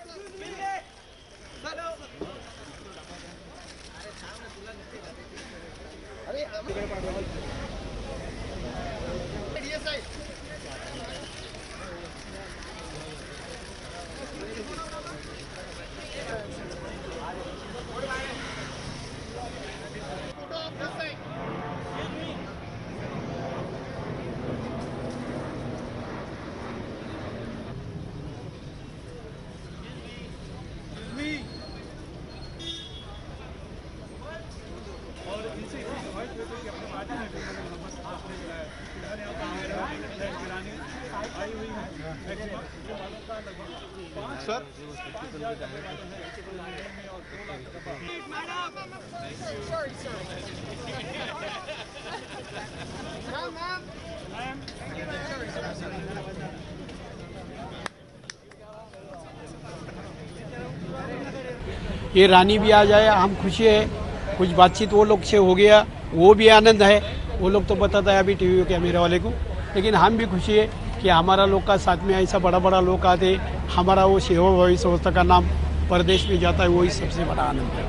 Sir ये रानी भी आ जाए, हम खुशी है। कुछ बातचीत वो लोग से हो गया, वो भी आनंद है। वो लोग तो बताता है अभी टीवी कैमरे वाले को, लेकिन हम भी खुशी है कि हमारा लोग का साथ में ऐसा बड़ा बड़ा लोग आते, हमारा वो सेवा भावी संस्था का नाम प्रदेश में जाता है, वही सबसे बड़ा आनंद है।